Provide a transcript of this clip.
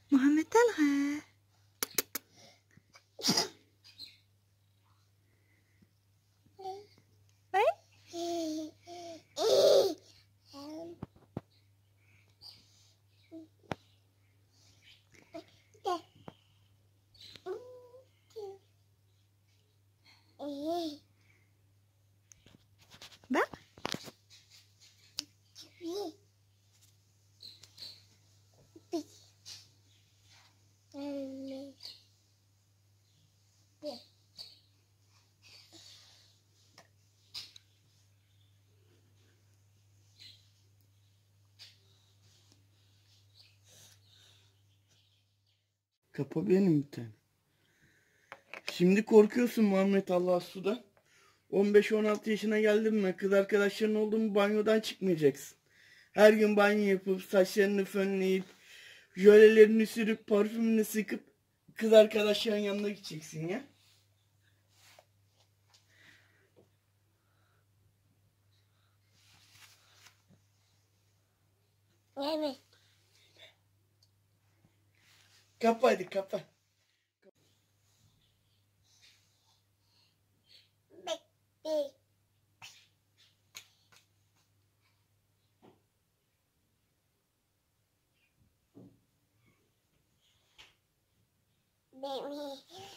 Muhammed Talha. Bak. Kapa benim bir tane. Şimdi korkuyorsun Muhammed Allah suda. 15-16 yaşına geldin mi kız arkadaşların oldu mu banyodan çıkmayacaksın. Her gün banyo yapıp saçlarını fönleyip jölelerini sürüp parfümünü sıkıp kız arkadaşların yanına gideceksin ya. Evet. Kapa hadi kapa. Bekle. Baby.